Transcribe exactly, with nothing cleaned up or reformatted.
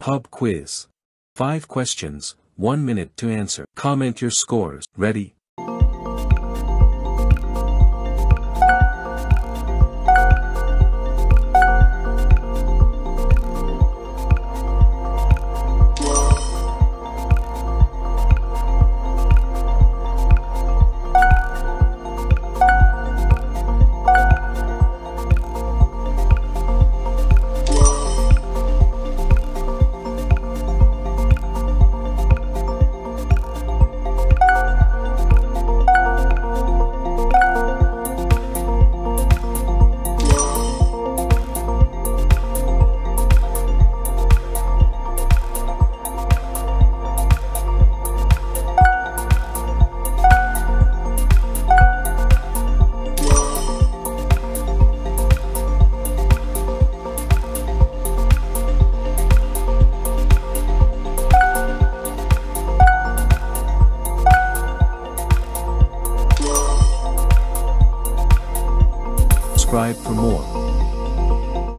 Pub quiz. Five questions, one minute to answer. Comment your scores. Ready? Subscribe for more.